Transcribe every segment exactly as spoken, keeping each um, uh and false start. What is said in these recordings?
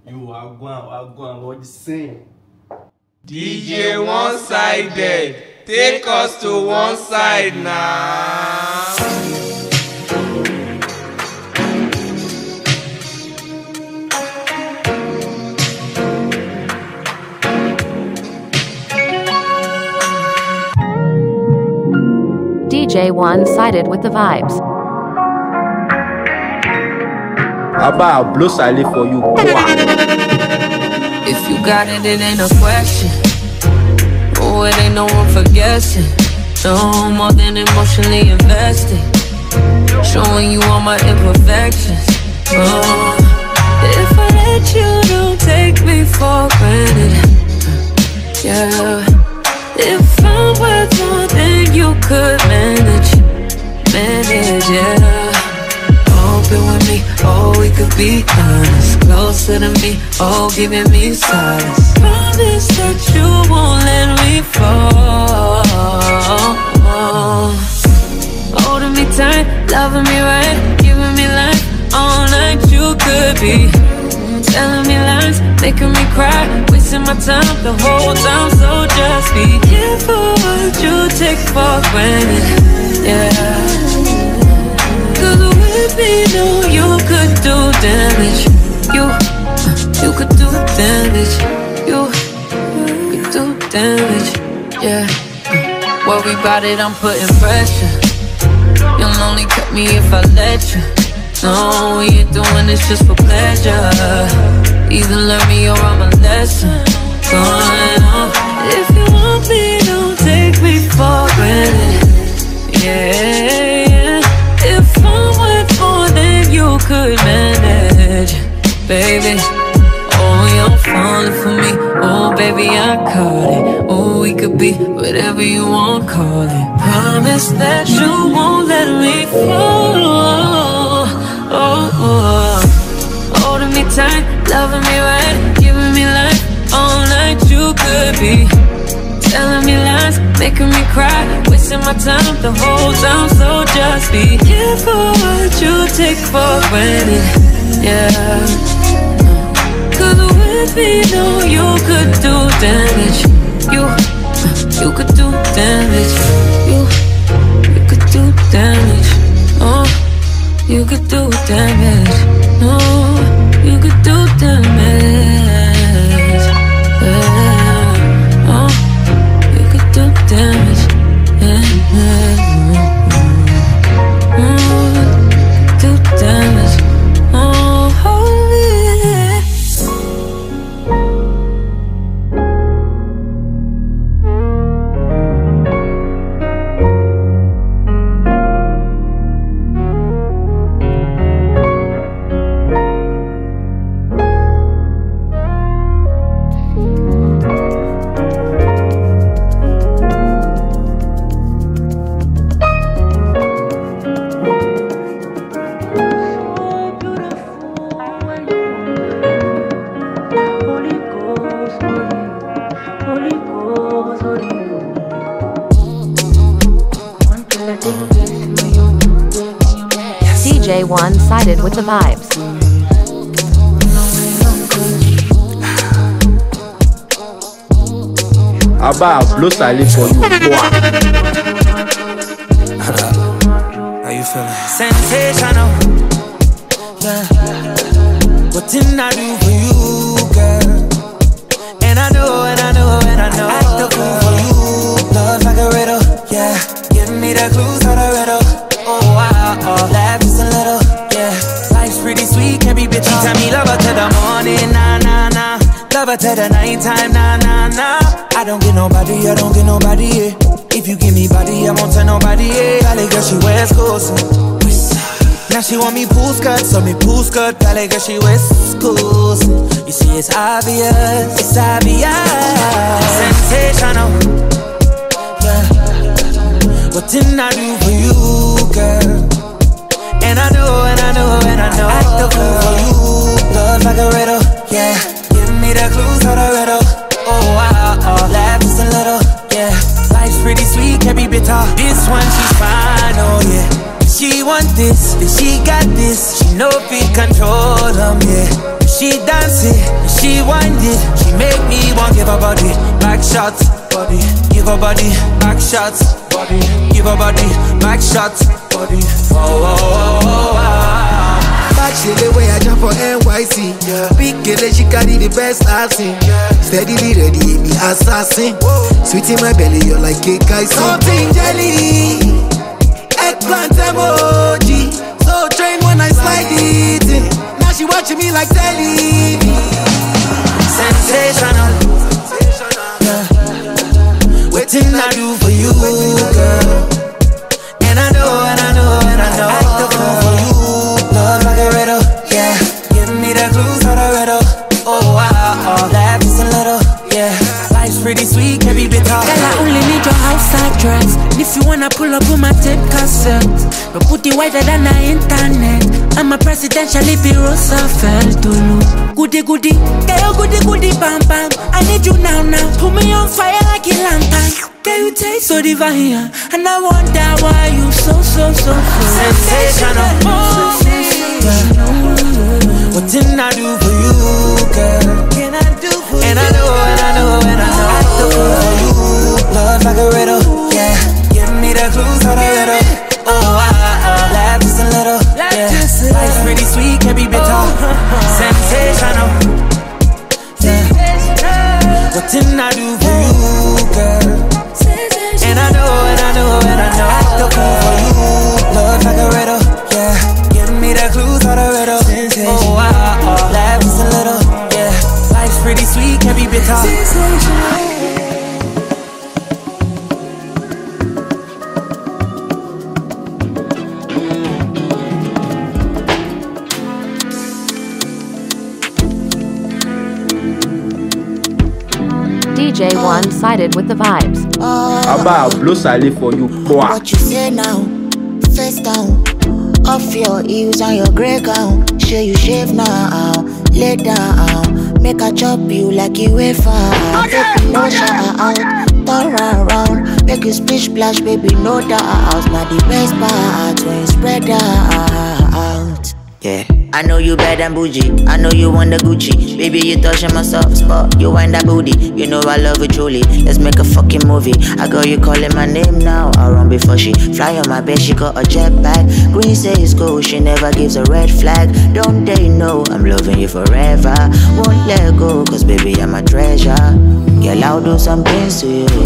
You are going, are going, what you saying? D J One-Sided, take us to one side now. D J One-Sided with the vibes. Abba, I'll blow silly for you. If you got it, it ain't a question. Oh, it ain't no room for guessing. No more than emotionally invested. Showing you all my imperfections. Oh, if I let you, don't take me for granted. Yeah. If I'm worth more than you could manage. Manage, yeah. Open with me, oh, we could be honest. Closer to me, oh, giving me silence. Promise that you won't let me fall. Holding me tight, loving me right, giving me life all night. You could be telling me lies, making me cry, wasting my time the whole time. So just be careful what you take for granted. Yeah. Me know you could do damage. You, you could do damage. You could do damage. Yeah. Worry about it, I'm putting pressure. You'll only cut me if I let you. No, we ain't doing this just for pleasure. Either learn me or I'm a lesson. Going on. If you want me, don't take me for granted. Yeah. If I'm worth more than you could manage, baby. Oh, you're falling for me. Oh, baby, I caught it. Oh, we could be whatever you want, call it. Promise that you won't let me fall. Oh, oh. Holding me tight, loving me right, giving me life all night. You could be telling me lies, making me cry, wasting my time the whole time. So just be careful what you take for granted. Yeah. Cause with me, no, you could do damage. You, you could do damage. You, you could do damage. Oh, you could do damage. No, you could do damage. Yeah. Oh, do damage, yeah, mm, do damage, oh, yeah. D J One-Sided with the vibes. Abba, I'll blow silly for you. How you feeling? Sensational. Yeah. What didn't I do for you, girl? And I know, and I know, and I know. Act the fool for you. Love like a riddle, yeah. Give me the clues for the riddle. Oh, wow, oh. Laugh just a little, yeah. Life's pretty sweet, can be bitchy. Tell me love her till the morning, nah, nah, nah. Love her till the nighttime, nah, nah, nah. I don't get nobody, I don't get nobody, yeah. If you give me body, I won't tell nobody, yeah. Valley girl, she wears clothes. Now she want me pool skirt, so me pool skirt. Valley girl, she wears schools. You see, it's obvious, it's obvious. Sensational, yeah. What didn't I do for you, girl? And I know, and I know, and I know. Act the fool for you. Love like a riddle, yeah. Give me the clues for the riddle. Oh, wow, oh. Laugh just a little, yeah. Life's pretty sweet, can be bitter. This one, she's fine, oh, yeah. She want this, then she got this. She know if we control them, yeah. She dancing, she wind it. She make me want give her body back shots, body. Give her body back shots, body. Give her body back shots, body. Oh, oh, oh, oh, oh. Back she the way I jump for N Y C. Yeah. Big girl, she carry the best I've seen. Yeah. Steadily ready, me assassin. Whoa. Sweet in my belly, you're like cake I see. Something jelly, eggplant emoji. So train when I slide it in. Now she watching me like telly. Sensational, yeah. Waiting I do for you, girl. And I know, and I know, and I know. Act the fool for you. Love like a riddle, yeah. Give me the clues for the riddle. Oh, wow, oh, that is a little, yeah. Life's pretty sweet, can be bitter. Girl, I only need your outside dress. If you wanna pull up on my tape cassette, but put it wider than the internet. I'm a presidential Bureau Roosevelt to look. Goody goody, girl, goody goody, bam bam. I need you now now. Put me on fire like a lantern. Girl, you taste so divine, and I wonder why you so so so so sensational. What didn't I do for you, girl? Can I do for and you? And I know, and I know, and I know. Act the fool for you. Love like a riddle, yeah. Give me the clues for the riddle. Oh, ah, ah, laugh just a little, yeah. Life's pretty sweet, can be bitter. Sensational, yeah. What didn't I do for you, girl? And I know, and I know, and I know. Act the fool for you. Love like a riddle, yeah. Give me the clues for the riddle. Oh, ah, ah, laugh just a little, yeah. Life's pretty sweet, can be bitter. D J one-sided with the vibes. Abba, I'll blow silly for you. Boy. What you say now? Face down. Off your heels and your grey gown. Show you shave now. Lay down. Make a chop you like you wait for. Baby, no shout out. Turn around. Make you splish splash, baby, no doubt. Now the best part when you spread out. Yeah. I know you bad and bougie, I know you want the Gucci. Baby, you touching my soft spot, you wind that booty. You know I love it truly, let's make a fucking movie. I got you calling my name now, I'll run before she fly on my bed, she got a jetpack. Green says go, she never gives a red flag. Don't they know, I'm loving you forever. Won't let go, cause baby I'm a treasure. Girl, I'll do some things to you.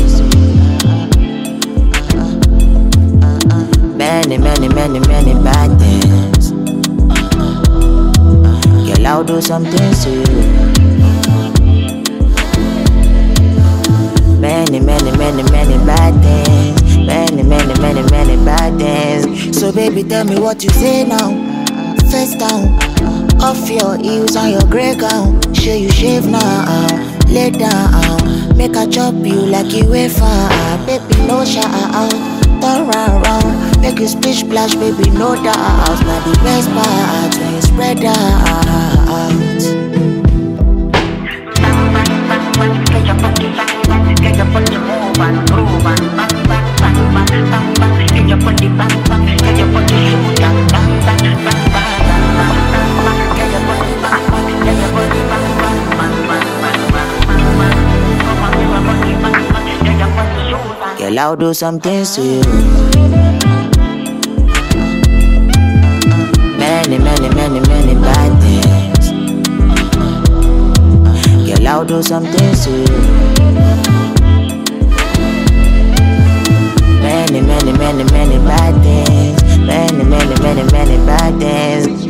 Many, many, many, many bad things. Girl, I'll do some things to you. Many, many, many, many bad things. Many, many, many, many bad things. So baby, tell me what you say now. Face down. Off your heels and your grey gown. Show you shave now. Lay down. Make a chop you like you wait for. Baby, no shout out. Turn around. Make you splish splash, baby, no doubt. Now the best part when you spread out. Get your body, get your body move and groove and bang bang bang bang bang bang. Get your body bang bang, get your body shoot and bang bang bang bang bang bang. Get your body bang bang, get your body bang bang bang bang bang bang bang. Come on, get your body bang bang, get your body shoot and. Girl, I'll do some things to you. Many, many, many, many bad things. Girl, I'll do some things to you. Many, many, many, many bad things. Many, many, many, many bad things.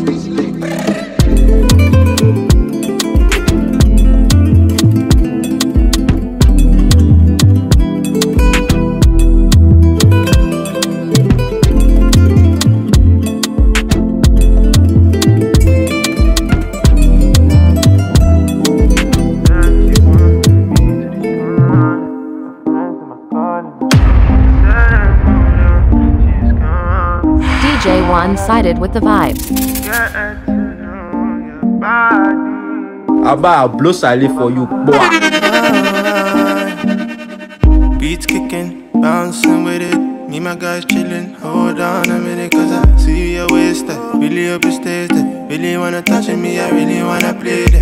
D J one-sided with the vibes. Abba, I'll blow silly for you. Boy. Beats kicking, bouncing with it. Me, my guys chilling. Hold on a minute, cause I see your waist. Really hope you stay there. Really wanna touch me, I really wanna play that.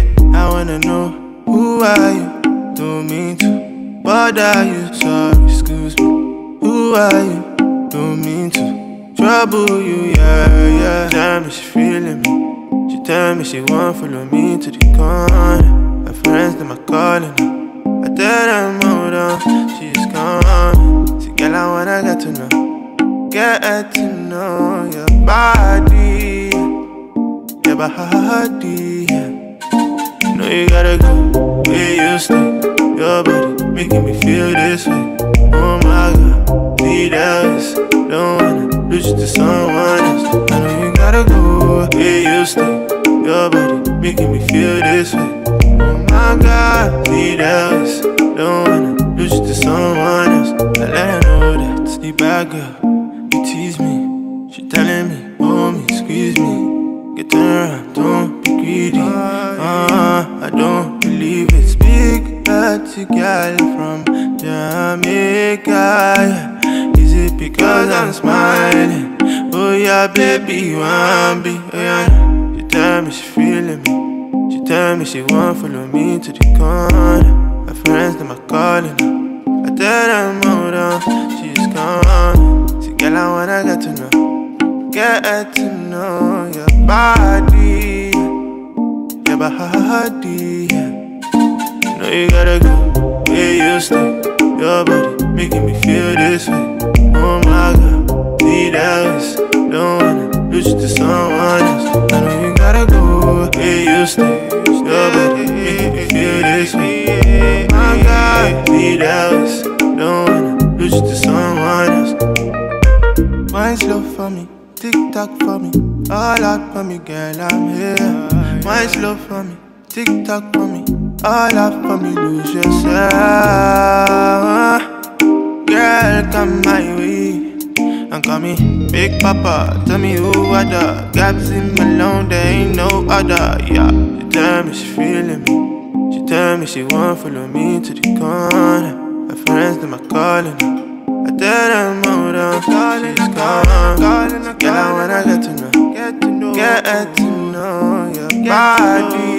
bother you, sorry, excuse me. Who are you? Don't mean to trouble you, yeah, yeah. She tell me she feeling me. She tell me she want follow me to the corner. My friends, them are calling her. I tell them hold on, she's gone. See, girl, I wanna get to know, get to know your body, your body. You know you gotta go where you stay. Your body making me feel this way. Oh my God, need else. Don't wanna lose you to someone else. I know you gotta go where you stay. Your body making me feel this way. Oh my God, need else. Don't wanna lose you to someone else. I let her know that the bad girl, you tease me. She telling me, hold me, squeeze me. Get around, don't be greedy. Uh, I don't believe it's big. Dirty girl from Jamaica. Is it because I'm smiling? Oh yeah, baby, you want me? Oh, yeah. She tell me she feeling me. She tell me she want follow me to the corner. My friends, them are calling her. I tell them hold on, she's gone. See, girl, I wanna get to know, get to know your body, your body. You know you gotta go where you stay. Your body making me feel this way. Oh my God, need else. Don't wanna lose you to someone else. I know you gotta go where you stay. Your body making me feel this way. Oh my God, need else. Don't wanna lose you to someone else. Wine slow for me, tick tock for me, all out for me, girl, I'm here. Wine slow for me, tick tock for me, all out for me, lose yourself. Girl, come my way and call me Big Papa. Tell me who are the gaps in my lung, there ain't no other. Yeah, she tell me she feeling me. She tell me she want follow me to the corner. My friends, them are calling her. I tell them hold on, she's gone. Girl, I wanna get to know, get to know, get to know your body,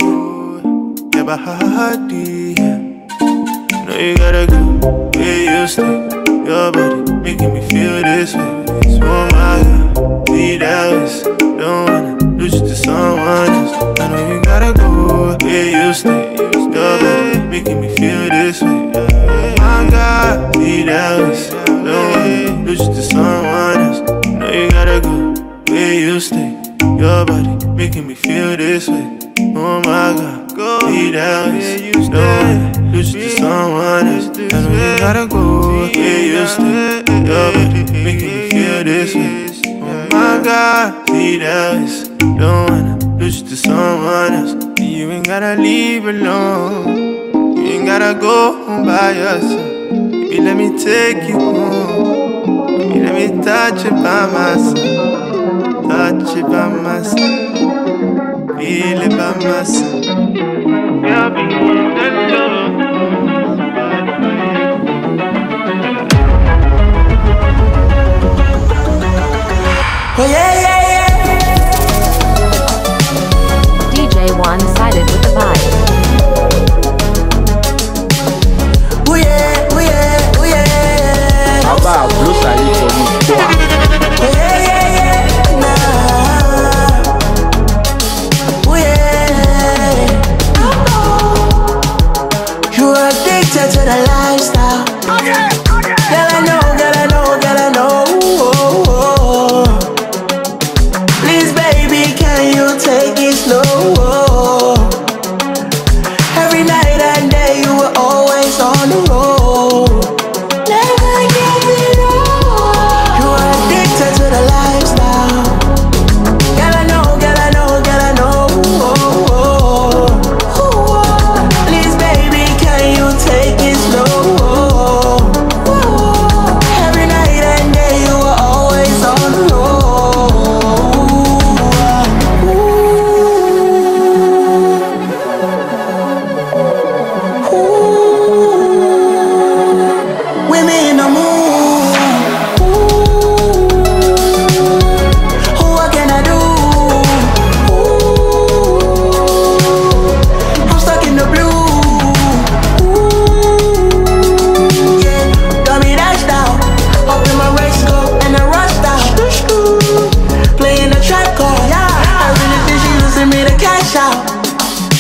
your body. You know you gotta go where you stay. Your body making me feel this way. Oh my God, need else. Don't wanna lose you to someone else. I know you gotta go where you stay. Your body making me feel this way. Oh my God, need else. Don't wanna lose you to someone else. I know you gotta go where you stay. Your body making me feel this way. Oh my God, need else. Don't wanna lose you to someone else. I know you gotta go where you stay. Your body making me feel this way. Oh my God, need else. Don't wanna lose you to someone else. You ain't gotta leave alone. You ain't gotta go home by yourself. Baby, let me take you home. Baby, let me touch it by myself. Touch it by myself. Feel it by myself. Yeah, be alone. Oh yeah, yeah, yeah. D J one-sided with the vibe. Oh yeah, oh yeah, oh yeah. Abba, blow salé for me. Oh yeah, yeah, yeah. Nah. Oh yeah.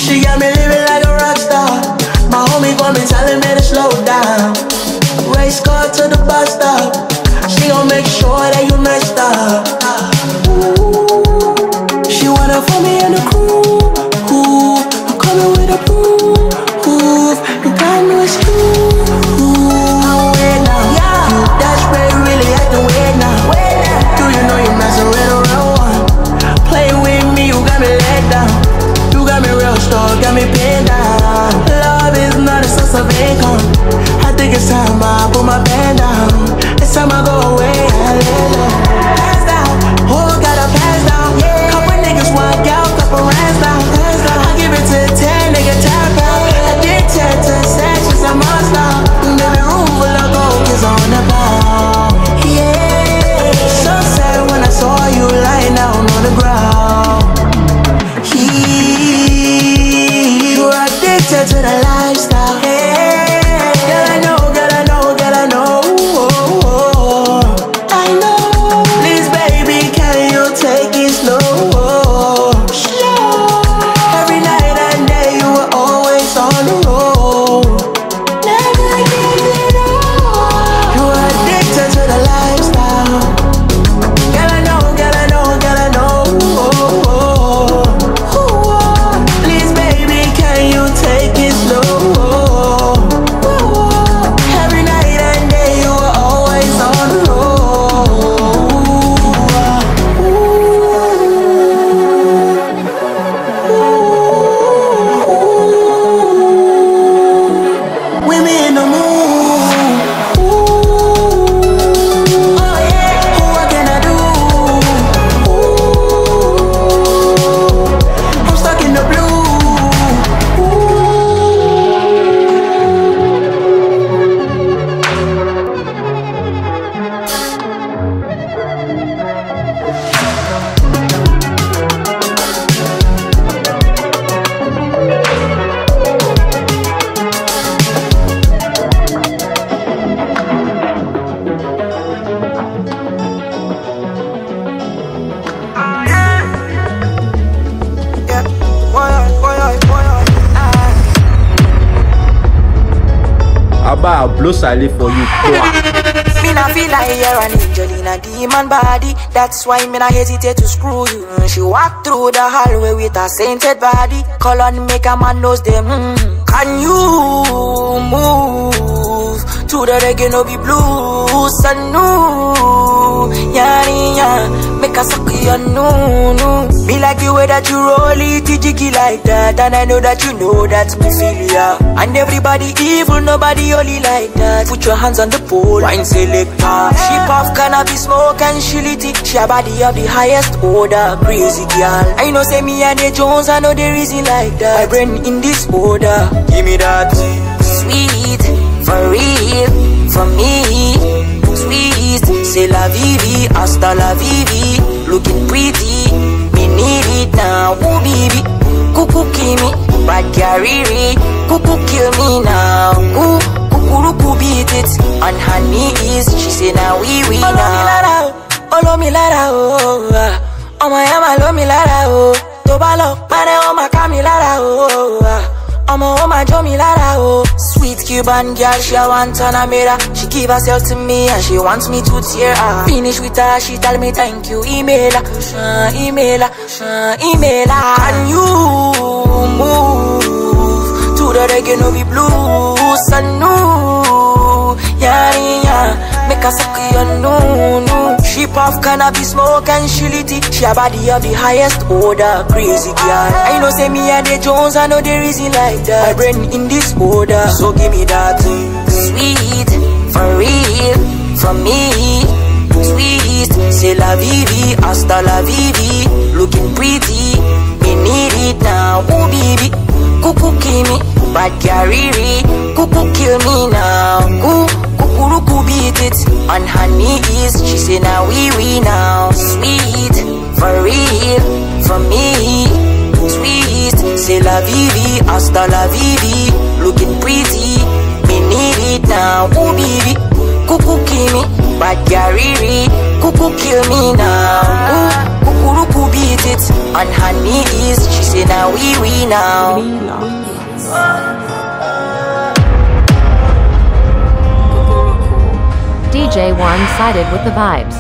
She got me living like a rock star. My homie got me telling me to slow down. Race car to the bus stop. She gon' make sure that you messed up. Ooh, she wanna put me in the crew. Ooh, I'm coming with a proof. Ooh, you got me it's true. Ooh, I'm weird now. Yeah. You desperate, really acting weird now. Do you know you're messing with a real one? Play with me, you got me let down. You got me real strong, got me pinned down. Love is not a source of income. I think it's time I put my band down. It's time I go away, I lay low. Pass down, oh, gotta pass down. Yeah. Couple niggas walk out, couple rands down. I give it to ten, nigga tap out. Addicted to sex, it's a monster. Baby, room full of gold, kids on the ball. Yeah, so sad when I saw you lying down on the ground. He, you're addicted to the lifestyle. Yeah, girl, I know, girl, I know, girl, I know. I know. Please, baby, can you take it slow? Slow. Every night and day, you were always on the road. Never give it up. You're addicted to the lifestyle. Girl, I know, girl, I know, girl, I know. Please, baby, can you take it slow? Every night and day, you were always on the road. Women in the mood. Oh yeah, what can I do? I'm stuck in the blue. Yeah, boy, boy, boy, Abba, I'll blow silent for you. me not feel like you're an angel in a demon body. That's why me not hesitate to screw you. Mm, She walk through the hallway with a sainted body. Call on make a man knows them. Mm. Can you move to the reggae no be blues? I know, yeah, yeah. Make a suck you no, no. Me like the way that you roll it, jiggy like that. And I know that you know that me feel ya. And everybody evil, nobody only like that. Put your hands on the pole, wine selector. She puff cannabis smoke and she lit it. She a body of the highest order, crazy girl. I know say me and the Jones, I know the reason like that. My brain in this order, give me that sweet, for real, for me. Sweet, c'est la vivi, hasta la vivi. Looking pretty, me need it now. Ooh baby, cuckoo kill me, bad carry, cuckoo kill me now. Ooh, cuckoo beat it on her knees. She say now we we now. Olo mi lara oh, oh my ama lo mi lara oh. Tobalo, mane o ma kami lara oh. Omo o ma jo mi lara oh. Sweet Cuban girl, she a want on a mirror. She give herself to me and she wants me to tear her. Finish with her, she tell me thank you. Email her, uh, email her, uh, email her. Can you move to the reggae no be blues? I know, yeah, yeah. Make her suck you no, no. She puff cannabis smoke and she lit it. She a body of the highest order, crazy girl. I know say me and the Jones, I know the reason like that. My brain in this order, so give me that sweet, for real, from me. Sweet, c'est la vivi, hasta la vivi. Looking pretty, me need it now. Ooh baby, cuckoo kill me, bad carry, cuckoo kill me now. Ooh, cuckoo beat it on her knees. She say now we we now. Sweet, for real, for me. Sweet, c'est la vivi, hasta la vivi. Looking pretty, me need it now. Ooh baby, cuckoo kill me, bad carry, Cuckoo kill me now. Kukuruku beat it on her knees. She say now we we now. D J one-sided with the vibes.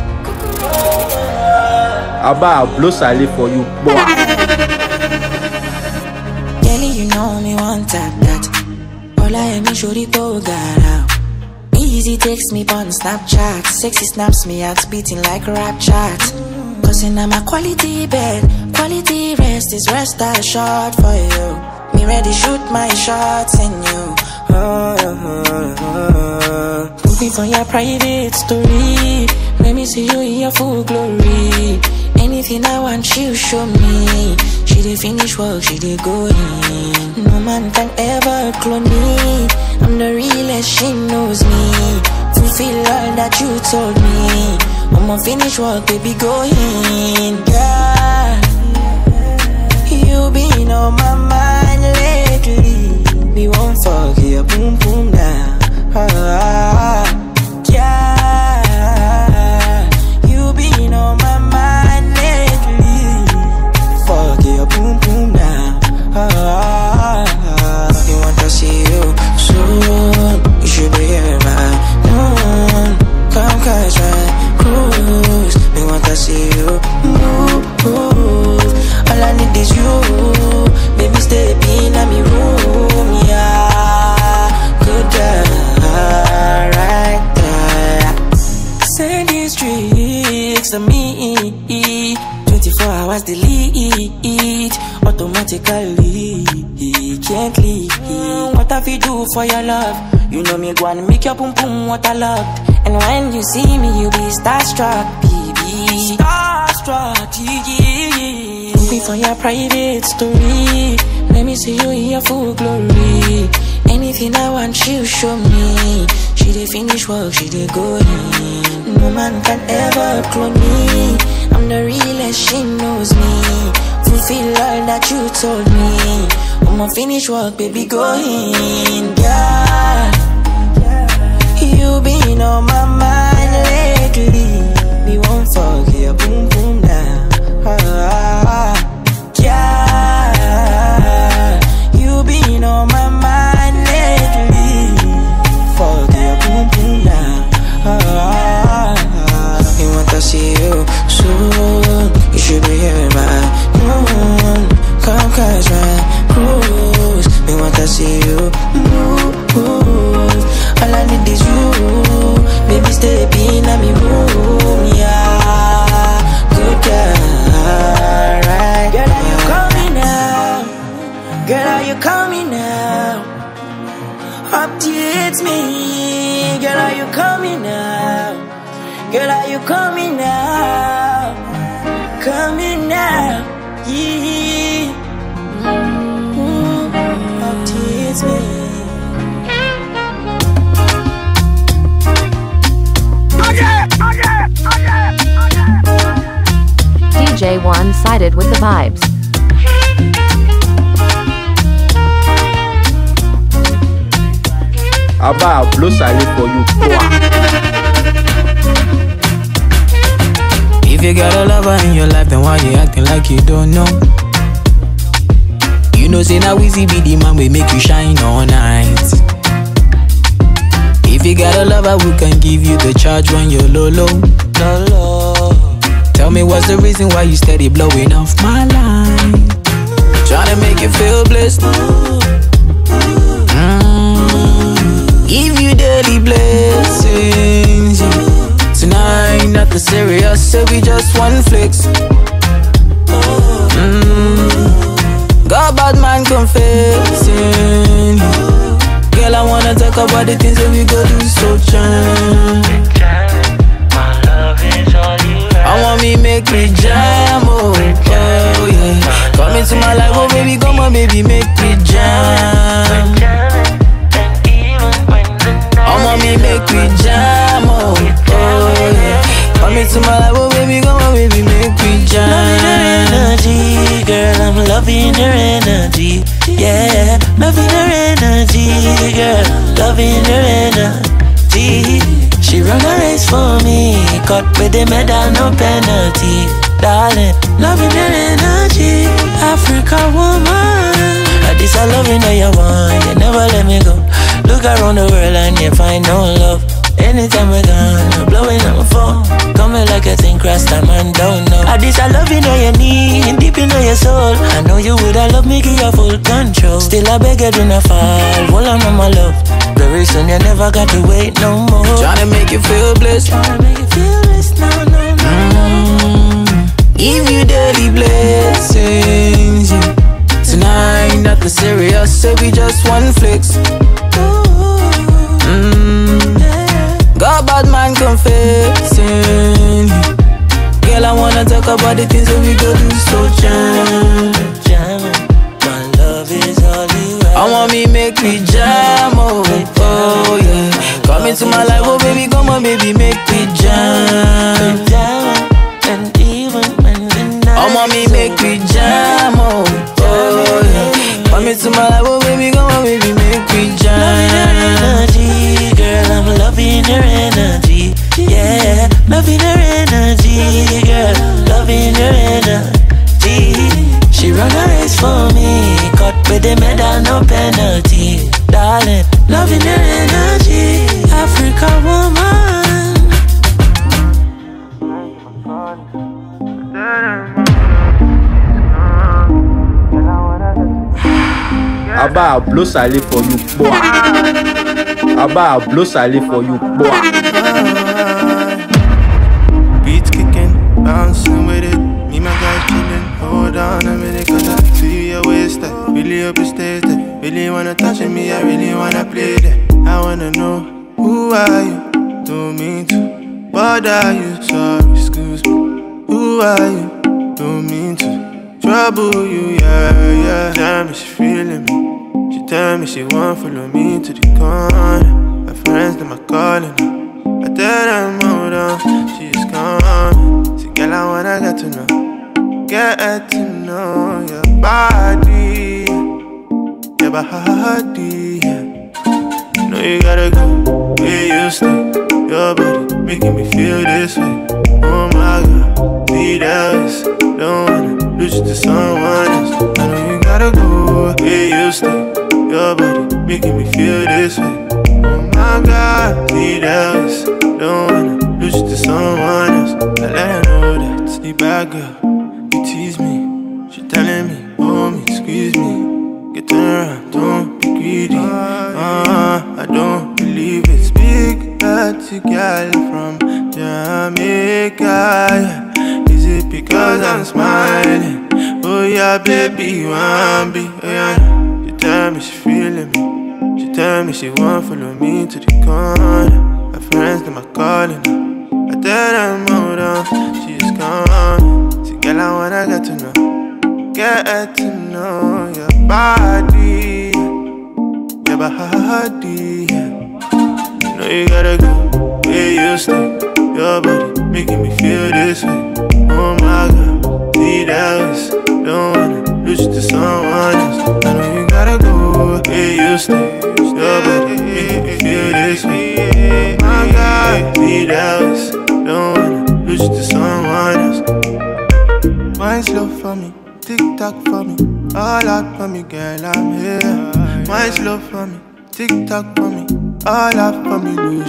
Abba, I'll blow silent for you. Kelly, you know me one tap that. All I am is shorty go got out. Easy text me on Snapchat. Sexy snaps me out beating like a rap chat. Cause in my quality bed, quality rest is rest I shot for you. Me ready shoot my shots in you. Oh, oh, oh. Moving for your private story. Let me see you in your full glory. Anything I want, she'll show me. She did finish work, she did go in. No man can ever clone me. I'm the realest, she knows me. Fulfill all that you told me. I'ma finish work, baby, go in. Yeah, you been on my mind lately. We won't forget, boom, boom, now. Ah, yeah, you been on my mind lately. Forget, boom, boom, now. Ah, you want to see you soon. You should be here by noon. Come catch my cruise. Me want to see you move. All I need is you. Baby, stay in my room. Yeah, good girl, right there. Send these streets to me. twenty-four hours delete. Automatically, can't leave. What have you do for your love? You know me gonna make your boom boom waterlogged. And when you see me, you be starstruck, baby. Starstruck, yeah. Moving for your private story. Let me see you in your full glory. Anything I want, she'll show me. She did finish work, she did go in. No man can ever clone me. I'm the realest, she knows me. Fulfill all that you told me. I'ma finish work, baby, go in. Yeah, you been on my mind lately. We won't forget, boom, boom, now. Ah, yeah, you been on my mind lately. Forget, boom, boom, now. Ah, you want to see you soon. You should be here by noon. Come catch my cruise. Me want to see you move. All I need is you. Baby, stay in my room. Yeah, good girl, right? Girl, are you coming now? Girl, are you coming now? Updates me. Girl, are you coming now? Girl, are you coming now? Coming now, yeah. Ooh, updates me. D J one-sided with the vibes. Abba, I'll blow silent for you. If you got a lover in your life, then why you acting like you don't know? You know, say now easy be the man we make you shine all night. If you got a lover who can give you the charge when you're low, low, low, low. Tell me what's the reason why you steady blowing off my line? Tryna make you feel blessed. Mm. Give you daily blessings. Tonight, nothing serious, so we just one flex. Mm. God bad man confessing. Girl, I wanna talk about the things that we go do so jam. I want me make me jam, oh, oh yeah. Come into my life, oh baby, come on baby, make me jam. I want me make me jam, oh, oh yeah. Come into my life, oh baby, come on baby, make me jam. Loving her energy, girl, I'm loving her energy. Yeah, loving her energy, girl, loving her energy. She run a race for me, cut with the medal, no penalty. Darling, loving your energy, Africa woman. This I love you know you want, you never let me go. Look around the world and you find no love. Anytime we're gone, I'm blowing on my phone. Coming like a thing, cross time and don't know. I this I love you know you need, deep in your soul. I know you would have loved me, give you full control. Still I beg you do not fall, hold on my love. Very soon you never got to wait no more. Tryna make you feel blessed, tryna make you feel blessed, no, no, no, mm. Give you daily blessings, yeah. Tonight, nothing serious, say we just one flex. Mm. Got bad man confessing. Girl, I wanna talk about the things that we go do so jam. My love is all you have. I want me make me jam, oh, oh yeah. Come into my life, oh baby, come on baby, make me jam. And even when the night I want me make me jam, oh, oh yeah. Come into my life, oh baby, come on baby, make me jam. Loving your energy, girl, I'm loving your energy. Yeah, loving your energy, girl, loving your energy. She run a race for me, cut with the medal, no penalty. Darling, loving your energy, Africa woman. Abba, blow salé for you, boy. Abba, blow salé for you, boy. Beats kicking, bouncing with it. Me, my guys chilling. Hold on a minute, cause I feel your waist. I really hope you stay there. Really wanna touch me, I really wanna play there. I wanna know, who are you? Don't mean to bother you, sorry, excuse me. Who are you? Don't mean to trouble you, yeah, yeah. Tell me she feeling me. She tell me she want follow me to the corner. My friends, them are calling her. I tell them hold on, she's coming. See, girl, I wanna get to know, get to know your body, your body. Yeah. Know you gotta go where you stay. Your body making me feel this way. Oh my God, need else. Don't wanna lose you to someone else. I know you gotta go where you stay. Your body making me feel this way. Oh my God, need else. Don't wanna lose you to someone else. I let her know that the bad girl, you tease me. She telling me, hold me, squeeze me. Get around, don't be greedy. Uh, I don't believe it's big. Dirty girl from Jamaica. Is it because I'm smiling? Oh yeah, baby, you want me? Oh yeah. She tell me she feeling me. She tell me she want follow me to the corner. My friends, them are calling her. I tell them hold on, she's coming. See, girl, I wanna get to know, get to know your body, your body. Yeah. You know you gotta go where you stay. Your body making me feel this way. Oh my God, need else. Don't wanna lose you to someone else. I know you gotta go where you stay. Your body making me feel this way. Oh my God, need else. Don't wanna lose you to someone else. Mind slow for me, tick tock for me, all out for me, girl, I'm here. Mind slow for me, tick tock for me, all out for me, lose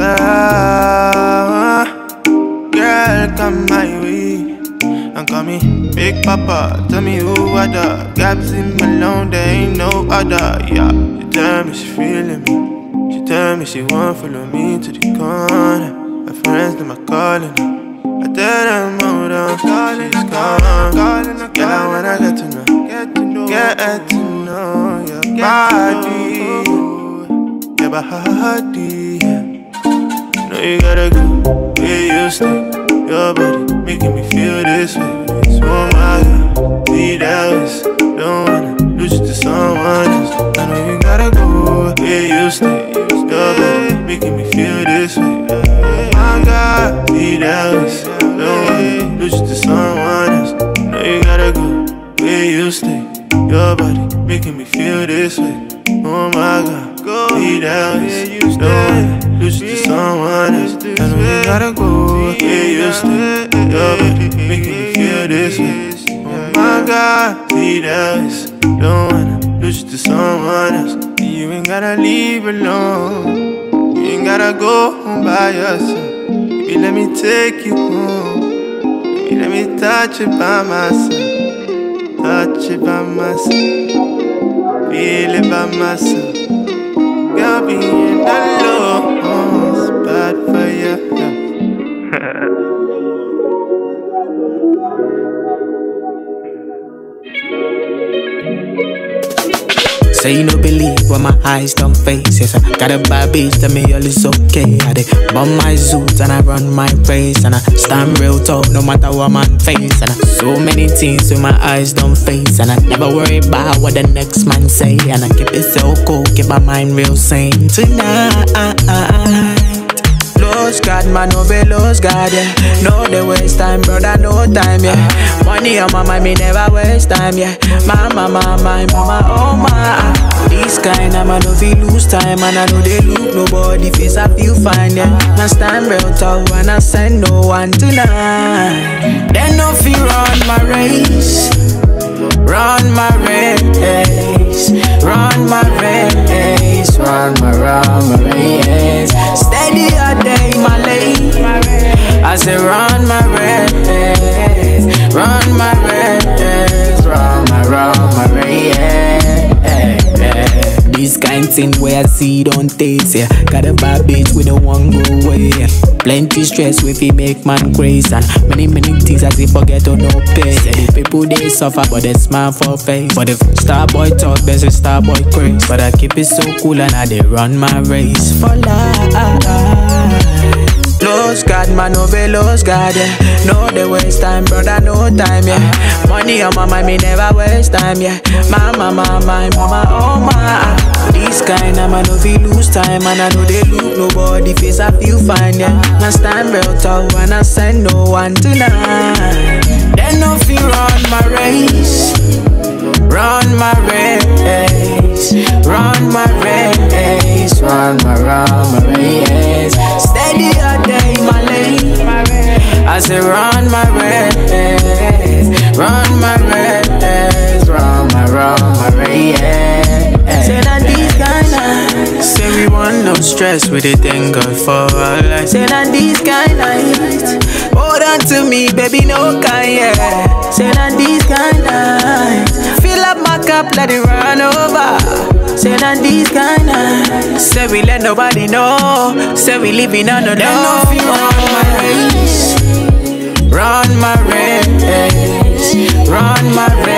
yourself. Girl, come my way and call me Big Papa. Tell me who are the gaps in my loan, there ain't no other. Yeah, she tell me she feeling me. She tell me she want follow me to the corner. My friends, them are calling her. I tell them hold on, she's coming. Girl, I wanna get to know, get to know, get to know your body, your body. Yeah. Know you gotta go where you stay. Your body making me feel this way. So my God, need else. Don't wanna lose you to someone else. I know you gotta go where you stay. Your body making me feel this way. My God, need else. Don't wanna lose you to someone else. I know you gotta go where you stay. Your body making me feel this way. Oh my God, go be down, you stay. Lose to someone else. I know you gotta go. Yeah, you stay. Your body making me feel this way. Oh my God, be down. Don't wanna lose to someone else. You ain't gotta leave alone. You ain't gotta go home by yourself. Baby, let me take you home. Baby, let me touch it by myself. Touch it by myself. Feel it by myself. Girl, being alone is bad for your health. Say you no believe what my eyes don't face. Yes, I got a bad bitch, tell me all is okay. I dey bum my zoot and I run my race. And I stand real tall no matter what man face. And I so many things with my eyes don't face. And I never worry about what the next man say. And I keep it so cool, keep my mind real sane. Tonight Lost God, man, no be lost God, yeah. No, they waste time, brother, no time, yeah. Money on my mind, me never waste time, yeah. Mama, mama, my mama, oh my. This kind of man, no feel lose time. And I know they look nobody face, I feel fine, yeah. I stand real tall and I send no one tonight. Then no feel run my race. Run my race, run my race, run my, run my race. Steady a day, my lady. I say run my race, run my race, run my, run my race. This kind thing where I see don't taste, yeah. Got a bad bitch with a one go away, yeah. Plenty stress with it make man crazy. And many, many things as they forget or no pay. The people they suffer but they smile for face. But if star boy talk, there's a star boy craze. But I keep it so cool and I they run my race for life. Lost God, man, no be lost God, yeah. No, they waste time, brother, no time, yeah. Money on my mind, me never waste time, yeah. Mama, mama, my mama, oh my. This kind of man, no feel lose time. And I know they look nobody face, I feel fine, yeah. I stand real tall and I send no one tonight. Then no feel run my race. Run my race, run my race, run my, run my race. Steady a day, my lady. I say run my race, run my race, run my, run my race. Say that these kinda, say we want no stress with it, thank God for our life. Say that these kinda, hold on to me, baby, no kind, yeah. Say that these kinda, fill up my cup, let it run over. Say that these kinda, say we let nobody know. Say we living on the low. No fear run my race, run my race, run my race.